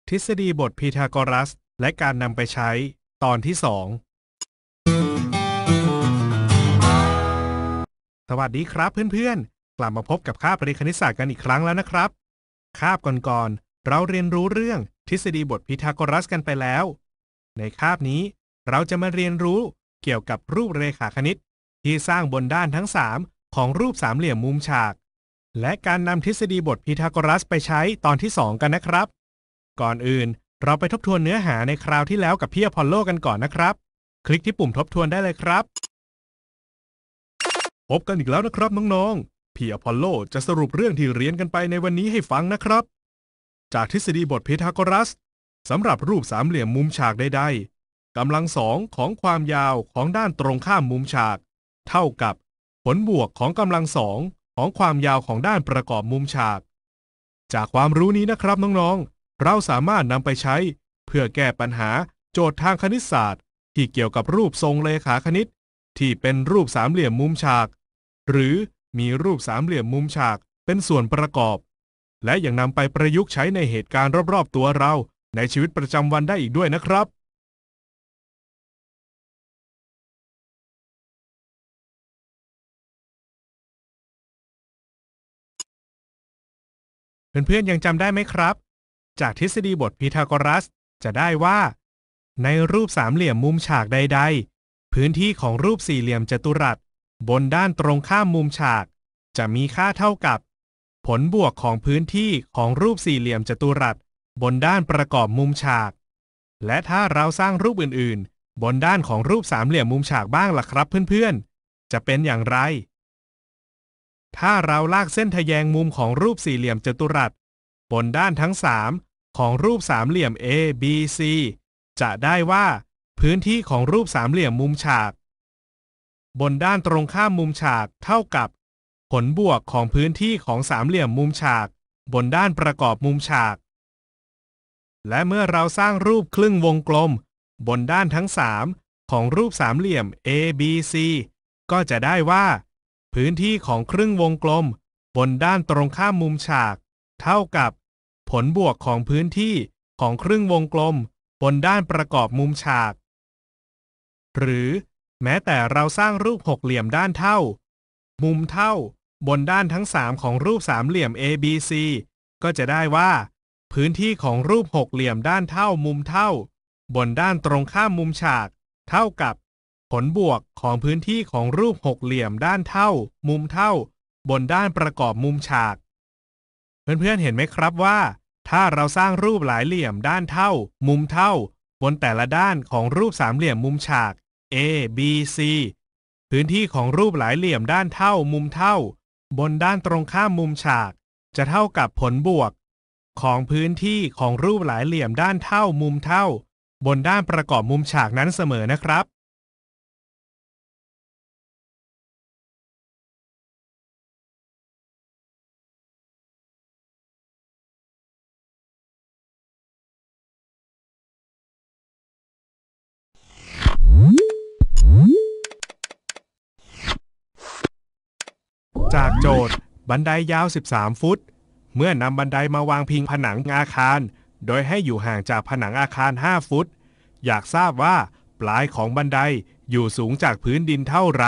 ทฤษฎีบทพีทาโกรัสและการนำไปใช้ตอนที่2สวัสดีครับเพื่อนๆกลับมาพบกับคาบเรียนคณิตศาสตร์กันอีกครั้งแล้วนะครับคาบก่อนๆเราเรียนรู้เรื่องทฤษฎีบทพีทาโกรัสกันไปแล้วในคาบนี้เราจะมาเรียนรู้เกี่ยวกับรูปเรขาคณิตที่สร้างบนด้านทั้ง3ของรูปสามเหลี่ยมมุมฉากและการนำทฤษฎีบทพีทาโกรัสไปใช้ตอนที่2กันนะครับก่อนอื่นเราไปทบทวนเนื้อหาในคราวที่แล้วกับพี่อพอลโลกันก่อนนะครับคลิกที่ปุ่มทบทวนได้เลยครับพบกันอีกแล้วนะครับน้องๆพี่อพอลโลจะสรุปเรื่องที่เรียนกันไปในวันนี้ให้ฟังนะครับจากทฤษฎีบทพีทาโกรัสสำหรับรูปสามเหลี่ยมมุมฉากใดๆกำลังสองของความยาวของด้านตรงข้ามมุมฉากเท่ากับผลบวกของกำลังสองของความยาวของด้านประกอบมุมฉากจากความรู้นี้นะครับน้องๆเราสามารถนำไปใช้เพื่อแก้ปัญหาโจทย์ทางคณิตศาสตร์ที่เกี่ยวกับรูปทรงเลขาคณิตที่เป็นรูปสามเหลี่ยมมุมฉากหรือมีรูปสามเหลี่ยมมุมฉากเป็นส่วนประกอบและยังนำไปประยุกต์ใช้ในเหตุการณ์รอบๆตัวเราในชีวิตประจำวันได้อีกด้วยนะครับเพื่อนๆยังจำได้ไหมครับจากทฤษฎีบทพีทาโกรัสจะได้ว่าในรูปสามเหลี่ยมมุมฉากใดๆพื้นที่ของรูปสี่เหลี่ยมจัตุรัสบนด้านตรงข้ามมุมฉากจะมีค่าเท่ากับผลบวกของพื้นที่ของรูปสี่เหลี่ยมจัตุรัสบนด้านประกอบมุมฉากและถ้าเราสร้างรูปอื่นๆบนด้านของรูปสามเหลี่ยมมุมฉากบ้างล่ะครับเพื่อนๆจะเป็นอย่างไรถ้าเราลากเส้นทแยงมุมของรูปสี่เหลี่ยมจัตุรัสบนด้านทั้ง3ของรูปสามเหลี่ยม A B C จะได้ว่าพื้นที่ของรูปสามเหลี่ยมมุมฉากบนด้านตรงข้ามมุมฉากเท่ากับผลบวกของพื้นที่ของสามเหลี่ยมมุมฉากบนด้านประกอบมุมฉากและเมื่อเราสร้างรูปครึ่งวงกลมบนด้านทั้ง3ของรูปสามเหลี่ยม A B C ก็จะได้ว่าพื้นที่ของครึ่งวงกลมบนด้านตรงข้ามมุมฉากเท่ากับผลบวกของพื้นที่ของครึ่งวงกลมบนด้านประกอบมุมฉากหรือแม้แต่เราสร้างรูปหกเหลี่ยมด้านเท่ามุมเท่าบนด้านทั้ง3ของรูปสามเหลี่ยม ABC ก็จะได้ว่าพื้นที่ของรูปหกเหลี่ยมด้านเท่ามุมเท่าบนด้านตรงข้ามมุมฉากเท่ากับผลบวกของพื้นที่ของรูปหกเหลี่ยมด้านเท่ามุมเท่าบนด้านประกอบมุมฉากเพื่อนๆเห็นไหมครับว่าถ้าเราสร้างรูปหลายเหลี่ยมด้านเท่ามุมเท่าบนแต่ละด้านของรูปสามเหลี่ยมมุมฉาก A B C พื้นที่ของรูปหลายเหลี่ยมด้านเท่ามุมเท่าบนด้านตรงข้ามมุมฉากจะเท่ากับผลบวกของพื้นที่ของรูปหลายเหลี่ยมด้านเท่ามุมเท่าบนด้านประกอบมุมฉากนั้นเสมอนะครับจากโจทย์บันไดยาว13ฟุตเมื่อนำบันไดมาวางพิงผนังอาคารโดยให้อยู่ห่างจากผนังอาคาร5ฟุตอยากทราบว่าปลายของบันไดอยู่สูงจากพื้นดินเท่าไร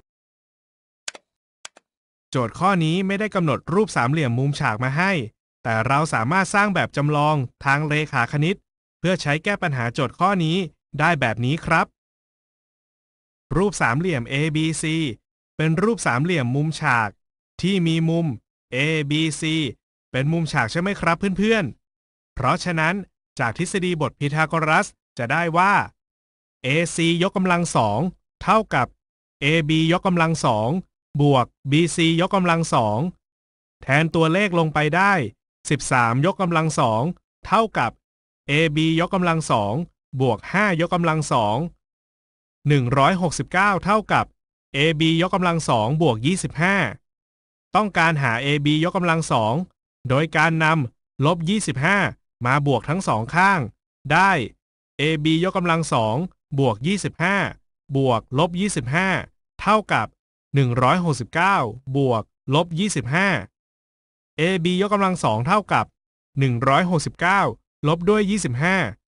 โจทย์ข้อนี้ไม่ได้กำหนดรูปสามเหลี่ยมมุมฉากมาให้แต่เราสามารถสร้างแบบจำลองทางเรขาคณิตเพื่อใช้แก้ปัญหาโจทย์ข้อนี้ได้แบบนี้ครับรูปสามเหลี่ยม ABC เป็นรูปสามเหลี่ยมมุมฉากที่มีมุม ABC เป็นมุมฉากใช่ไหมครับเพื่อนๆเพราะฉะนั้นจากทฤษฎีบทพีทาโกรัสจะได้ว่า AC ยกกำลัง2เท่ากับ AB ยกกำลัง2บวก BC ยกกำลัง2แทนตัวเลขลงไปได้13ยกกำลัง2เท่ากับ AB ยกกำลัง2บวก5ยกกำลัง2 169เท่ากับ AB ยกกำลัง2บวก25ต้องการหา AB ยกกำลัง2โดยการนำลบ25มาบวกทั้งสองข้างได้ AB ยกกำลัง2บวก25บวกลบ25เท่ากับ169บวกลบ25 AB ยกกำลัง2เท่ากับ169 ลบด้วย25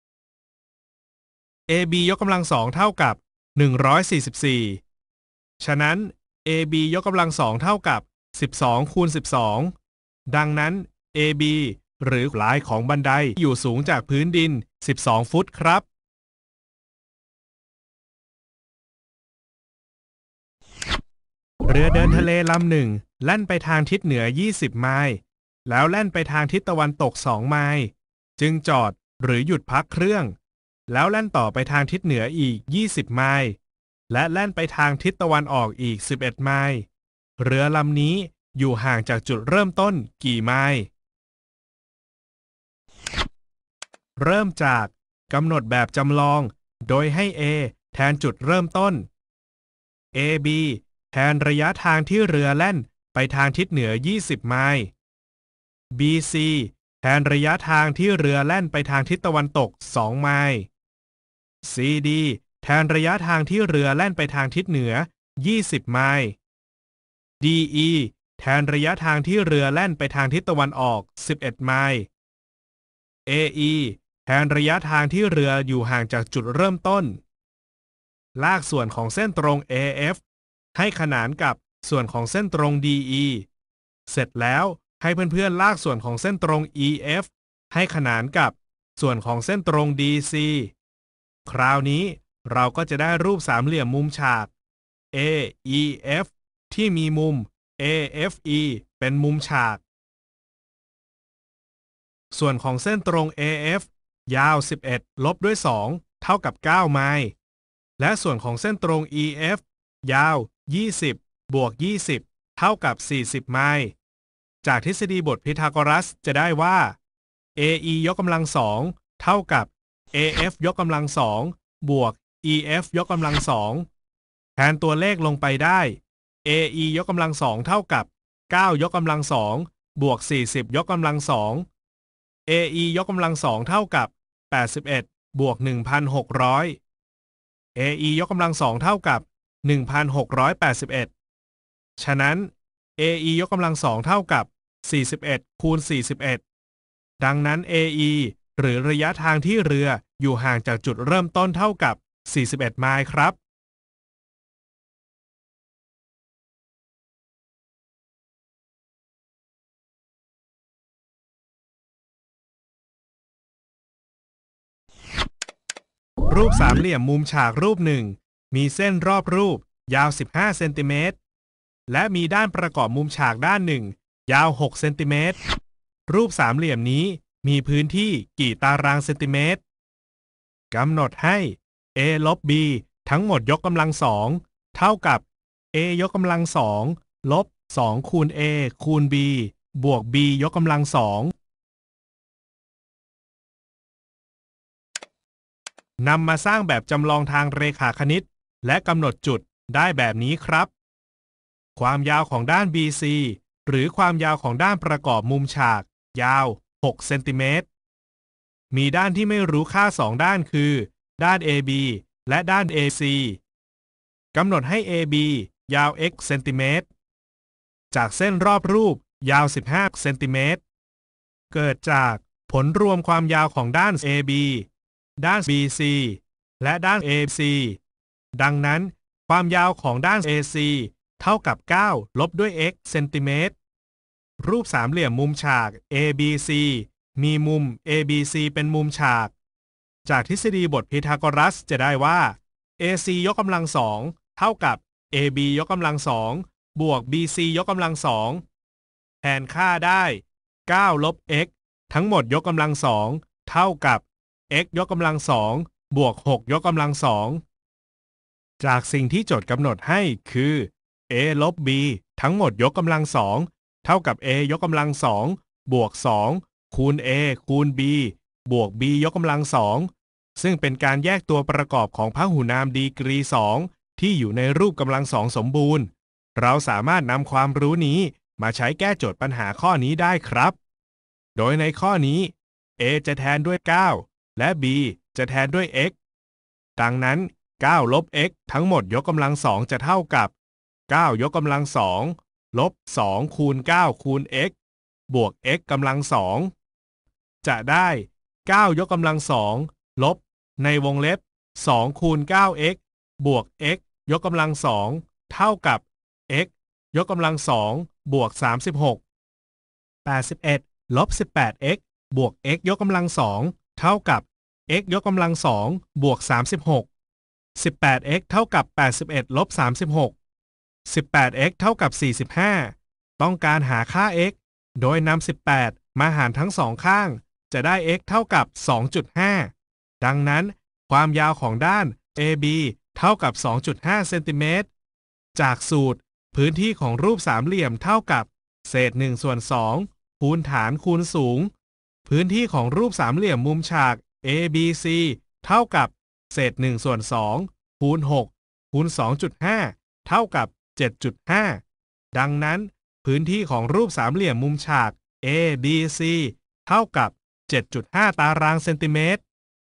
AB ยกกำลังสองเท่ากับ144ฉะนั้น AB ยกกำลังสองเท่ากับ12คูณ12ดังนั้น AB หรือปลายของบันไดอยู่สูงจากพื้นดิน12ฟุตครับเรือเดินทะเลลำหนึ่งแล่นไปทางทิศเหนือ20ไมล์แล้วแล่นไปทางทิศตะวันตก2ไมล์จึงจอดหรือหยุดพักเครื่องแล้วแล่นต่อไปทางทิศเหนืออีก20ไมล์และแล่นไปทางทิศตะวันออกอีก11ไมล์เรือลำนี้อยู่ห่างจากจุดเริ่มต้นกี่ไมล์เริ่มจากกำหนดแบบจำลองโดยให้ A แทนจุดเริ่มต้น AB แทนระยะทางที่เรือแล่นไปทางทิศเหนือ20ไมล์ BC แทนระยะทางที่เรือแล่นไปทางทิศตะวันตก2ไมล์ CD แทนระยะทางที่เรือแล่นไปทางทิศเหนือ20ไมล์ DE แทนระยะทางที่เรือแล่นไปทางทิศตะวันออก11ไมล์ AE แทนระยะทางที่เรืออยู่ห่างจากจุดเริ่มต้นลากส่วนของเส้นตรง AF ให้ขนานกับส่วนของเส้นตรง DE เสร็จแล้วให้เพื่อนๆลากส่วนของเส้นตรง EF ให้ขนานกับส่วนของเส้นตรง DC คราวนี้เราก็จะได้รูปสามเหลี่ยมมุมฉาก AEF ที่มีมุม AFE เป็นมุมฉากส่วนของเส้นตรง AF ยาว11ลบด้วย2เท่ากับ9ไมล์และส่วนของเส้นตรง EF ยาว20บวก20เท่ากับ40ไมล์จากทฤษฎีบทพีทาโกรัสจะได้ว่า AE ยกกำลังสองเท่ากับ AF ยกกำลังสองบวก EF ยกกำลังสองแทนตัวเลขลงไปได้ AE ยกกำลังสองเท่ากับ9ยกกำลังสองบวก40ยกกำลังสอง AE ยกกำลังสองเท่ากับ81บวก1,600 AE ยกกำลังสองเท่ากับ1,681ฉะนั้น AE ยกกำลังสองเท่ากับ41คูณ41ดังนั้น AE หรือระยะทางที่เรืออยู่ห่างจากจุดเริ่มต้นเท่ากับ41ไมล์ครับรูปสามเหลี่ยมมุมฉากรูปหนึ่งมีเส้นรอบรูปยาว15เซนติเมตรและมีด้านประกอบมุมฉากด้านหนึ่งยาว6เซนติเมตรรูปสามเหลี่ยมนี้มีพื้นที่กี่ตารางเซนติเมตรกำหนดให้ a ลบ b ทั้งหมดยกกำลังสองเท่ากับ a ยกกำลังสองลบ2คูณ a คูณ b บวก b ยกกำลังสองนำมาสร้างแบบจำลองทางเรขาคณิตและกำหนดจุดได้แบบนี้ครับความยาวของด้าน BC หรือความยาวของด้านประกอบมุมฉากยาว6เซนติเมตรมีด้านที่ไม่รู้ค่า2ด้านคือด้าน AB และด้าน AC กำหนดให้ AB ยาว x เซนติเมตรจากเส้นรอบรูปยาว15เซนติเมตรเกิดจากผลรวมความยาวของด้าน AB ด้าน BC และด้าน AC ดังนั้นความยาวของด้าน AC เท่ากับ9ลบด้วย x เซนติเมตรรูปสามเหลี่ยมมุมฉาก ABC มีมุม ABC เป็นมุมฉากจากทฤษฎีบทพีทาโกรัสจะได้ว่า AC ยกกำลังสองเท่ากับ AB ยกกำลังสองบวก BC ยกกำลังสองแทนค่าได้9ลบ x ทั้งหมดยกกำลังสองเท่ากับ x ยกกำลังสองบวก6ยกกำลังสองจากสิ่งที่โจทย์กำหนดให้คือ a ลบ b ทั้งหมดยกกำลังสองเท่ากับ a ยกกำลังสองบวก2คูณ a คูณ b บวก b ยกกำลังสองซึ่งเป็นการแยกตัวประกอบของพหุนามดีกรี2ที่อยู่ในรูปกำลังสองสมบูรณ์เราสามารถนำความรู้นี้มาใช้แก้โจทย์ปัญหาข้อนี้ได้ครับโดยในข้อนี้ a จะแทนด้วย9และ b จะแทนด้วย x ดังนั้น9ลบ x ทั้งหมดยกกำลังสองจะเท่ากับ9ยกกำลังสองลบ2คูณ9คูณ x บวก x กำลังสองจะได้ 9 ยกกำลัง2ลบในวงเล็บ2คูณ 9x บวก x ยกกำลัง2เท่ากับ x ยกกำลัง2บวก36 81ลบ 18x บวก x ยกกำลัง2เท่ากับ x ยกกำลัง2บวก36 18x เท่ากับ81ลบ36 18x เท่ากับ45ต้องการหาค่า x โดยนำ18มาหารทั้งสองข้างจะได้ x เท่ากับ 2.5 ดังนั้นความยาวของด้าน AB เท่ากับ 2.5 เซนติเมตรจากสูตรพื้นที่ของรูปสามเหลี่ยมเท่ากับเศษ1ส่วน2คูณฐานคูณสูงพื้นที่ของรูปสามเหลี่ยมมุมฉาก ABC เท่ากับเศษ1ส่วน2คูณ6คูณ 2.5 เท่ากับ 7.5 ดังนั้นพื้นที่ของรูปสามเหลี่ยมมุมฉาก ABC เท่ากับ 7.5 ตารางเซนติเมตร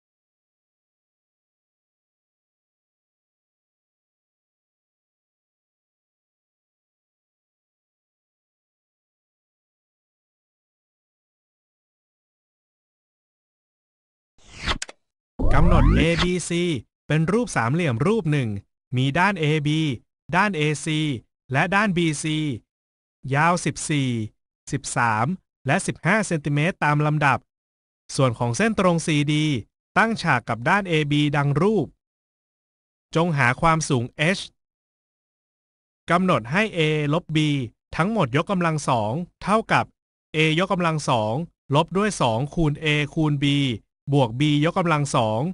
กำหนด ABC เป็นรูปสามเหลี่ยมรูปหนึ่งมีด้าน AB ด้าน AC และด้าน BC ยาว 14 13 และ 15 เซนติเมตรตามลำดับส่วนของเส้นตรง CD ตั้งฉากกับด้าน AB ดังรูปจงหาความสูง h กำหนดให้ a ลบ b ทั้งหมดยกกำลัง2เท่ากับ a ยกกำลัง2ลบด้วย2คูณ a คูณ b บวก b ยกกำลัง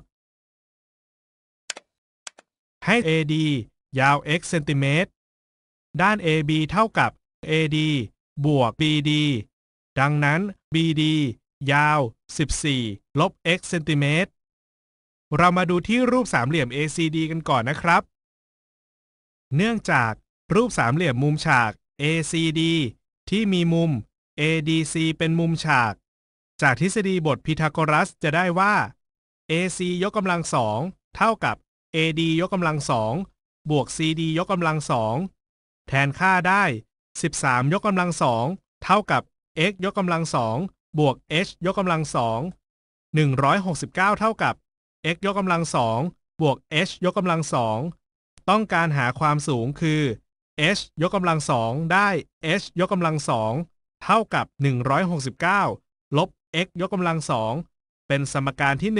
2ให้ AD ยาว x เซนติเมตรด้าน AB เท่ากับ AD บวก BD ดังนั้น BD ยาว14ลบ x เซนติเมตรเรามาดูที่รูปสามเหลี่ยม ACD กันก่อนนะครับเนื่องจากรูปสามเหลี่ยมมุมฉาก ACD ที่มีมุม ADC เป็นมุมฉากจากทฤษฎีบทพีทาโกรัสจะได้ว่า AC ยกกำลัง2เท่ากับ AD ยกกำลัง2บวก CD ยกกำลัง2แทนค่าได้13ยกกำลัง2เท่ากับ x ยกกำลัง2บวก h ยกกำลัง2 169เท่ากับ x ยกกำลัง2บวก h ยกกำลัง2ต้องการหาความสูงคือ h ยกกำลัง2ได้ h ยกกำลัง2เท่ากับ169ลบ x ยกกำลัง2เป็นสมการที่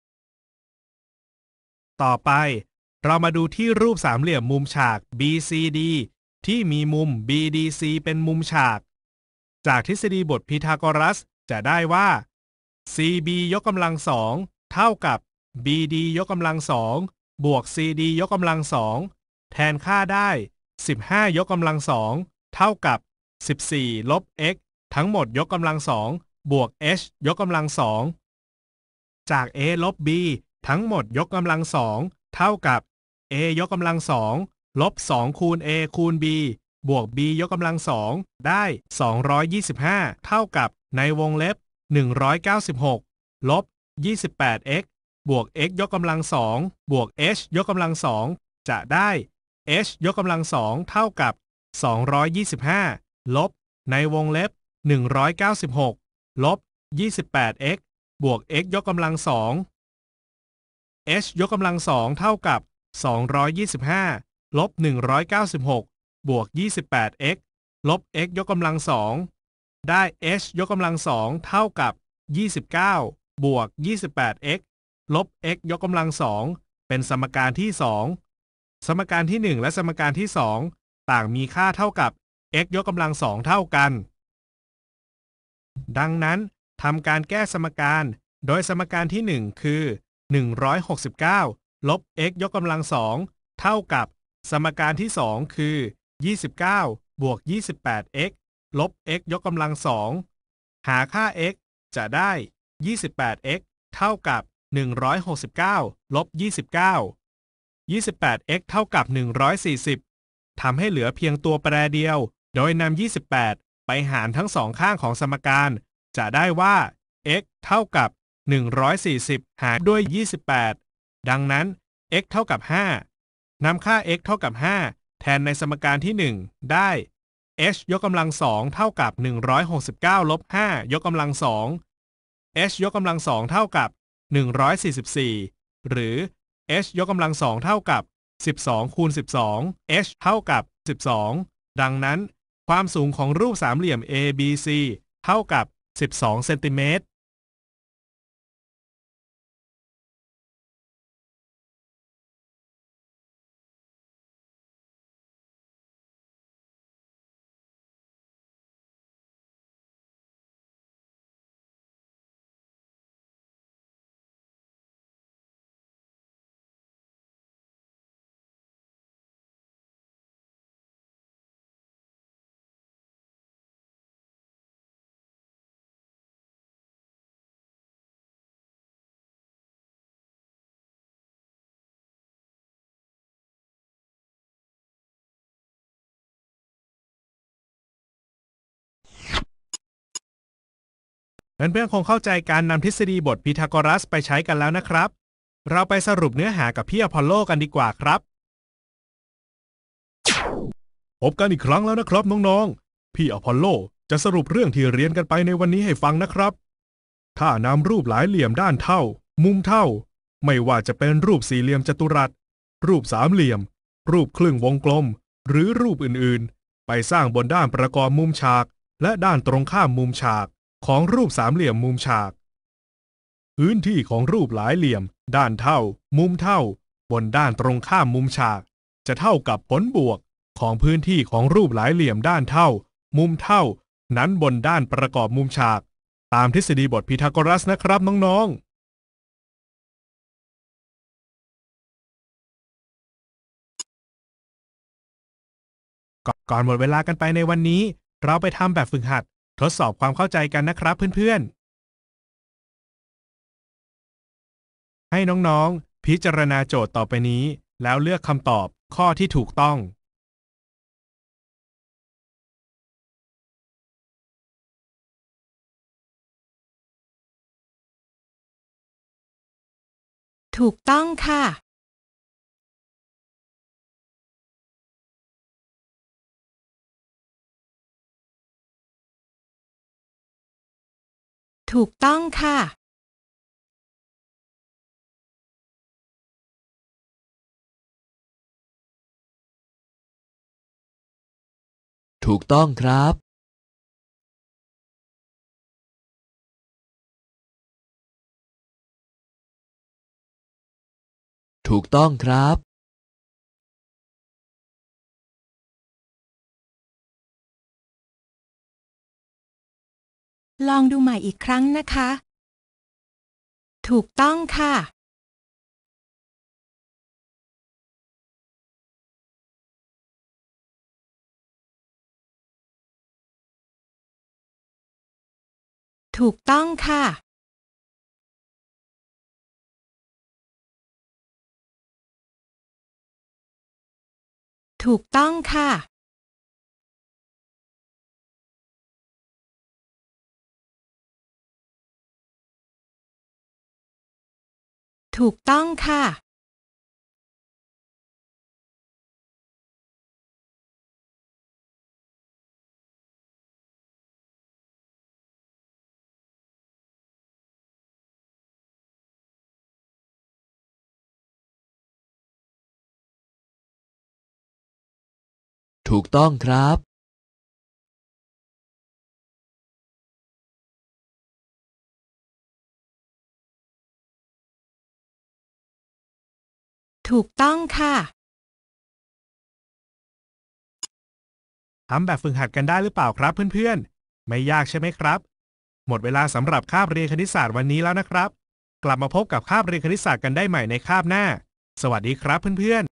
1ต่อไปเรามาดูที่รูปสามเหลี่ยมมุมฉาก BCD ที่มีมุม BDC เป็นมุมฉากจากทฤษฎีบทพีทาโกรัสจะได้ว่า CB ยกกำลัง2เท่ากับ BD ยกกำลัง2บวก CD ยกกำลัง2แทนค่าได้15ยกกำลัง2เท่ากับ14ลบ x ทั้งหมดยกกำลัง2บวก h ยกกำลัง2จาก a ลบ b ทั้งหมดยกกำลัง2เท่ากับ a ยกกำลัง2ลบ2คูณ a คูณ b บวก b ยกกำลัง2ได้225เท่ากับในวงเล็บ196ลบ 28x บวก x ยกกำลัง2บวก h ยกกำลัง2จะได้ h ยกกำลัง2เท่ากับ225ลบในวงเล็บ196ลบ 28x บวก x ยกกำลัง2 h ยกกำลัง2เท่ากับ225ลบ196บวก 28x ลบ x ยกกำลัง2ได้ h ยกกำลัง2เท่ากับ29บวก 28x ลบ x ยกกำลัง2เป็นสมการที่2สมการที่1และสมการที่2ต่างมีค่าเท่ากับ x ยกกำลัง2เท่ากันดังนั้นทำการแก้สมการโดยสมการที่1คือ169ลบ x ยกกำลัง2เท่ากับสมการที่2คือ29บวก 28x ลบ x ยกกำลัง2หาค่า x จะได้ 28x เท่ากับ169ลบ29 28x เท่ากับ140ทำให้เหลือเพียงตัวแปรเดียวโดยนำ28ไปหารทั้งสองข้างของสมการจะได้ว่า x เท่ากับ140หารด้วย28ดังนั้น x เท่ากับ5นำค่า x เท่ากับ5แทนในสมการที่1ได้ h ยกกำลัง2เท่ากับ169ลบ5ยกกำลัง2 h ยกกำลังสองเท่ากับ144หรือ h ยกกำลังสองเท่ากับ12คูณ12 h เท่ากับ12ดังนั้นความสูงของรูปสามเหลี่ยม ABC เท่ากับ12เซนติเมตรเพื่อนๆคงเข้าใจการนำทฤษฎีบทพีทาโกรัสไปใช้กันแล้วนะครับเราไปสรุปเนื้อหากับพี่อพอลโลกันดีกว่าครับพบกันอีกครั้งแล้วนะครับน้องๆพี่อพอลโลจะสรุปเรื่องที่เรียนกันไปในวันนี้ให้ฟังนะครับถ้านำรูปหลายเหลี่ยมด้านเท่ามุมเท่าไม่ว่าจะเป็นรูปสี่เหลี่ยมจัตุรัสรูปสามเหลี่ยมรูปครึ่งวงกลมหรือรูปอื่นๆไปสร้างบนด้านประกอบมุมฉากและด้านตรงข้ามมุมฉากของรูปสามเหลี่ยมมุมฉากพื้นที่ของรูปหลายเหลี่ยมด้านเท่ามุมเท่าบนด้านตรงข้ามมุมฉากจะเท่ากับผลบวกของพื้นที่ของรูปหลายเหลี่ยมด้านเท่ามุมเท่านั้นบนด้านประกอบมุมฉากตามทฤษฎีบทพีทาโกรัสนะครับน้องๆก่อนหมดเวลากันไปในวันนี้เราไปทำแบบฝึกหัดทดสอบความเข้าใจกันนะครับเพื่อนๆให้น้องๆพิจารณาโจทย์ต่อไปนี้แล้วเลือกคำตอบข้อที่ถูกต้องถูกต้องค่ะถูกต้องค่ะถูกต้องครับ ถูกต้องครับลองดูใหม่อีกครั้งนะคะถูกต้องค่ะถูกต้องค่ะถูกต้องค่ะถูกต้องค่ะถูกต้องครับถูกต้องค่ะทำแบบฝึกหัดกันได้หรือเปล่าครับเพื่อนๆไม่ยากใช่ไหมครับหมดเวลาสำหรับคาบเรียนคณิตศาสตร์วันนี้แล้วนะครับกลับมาพบกับคาบเรียนคณิตศาสตร์กันได้ใหม่ในคาบหน้าสวัสดีครับเพื่อนๆ